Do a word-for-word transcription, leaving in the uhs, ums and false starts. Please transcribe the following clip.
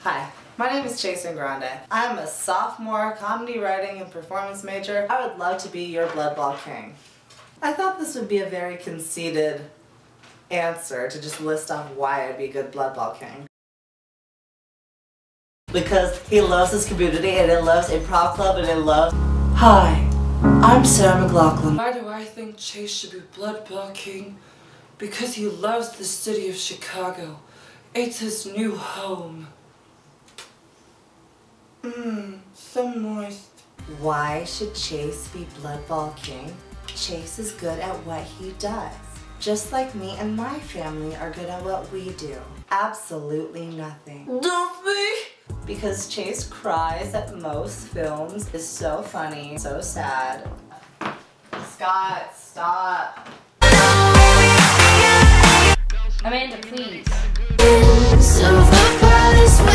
Hi, my name is Chase Grande. I'm a sophomore comedy writing and performance major. I would love to be your Bloodball King. I thought this would be a very conceited answer to just list off why I'd be a good Bloodball King. Because he loves his community and he loves improv club and he loves... Hi, I'm Sarah McLachlan. Why do I think Chase should be Bloodball King? Because he loves the city of Chicago. It's his new home. Mmm, so moist. Why should Chase be Bloodball King? Chase is good at what he does. Just like me and my family are good at what we do. Absolutely nothing. Duffy! Because Chase cries at most films is so funny, so sad. Scott, stop. Amanda, please.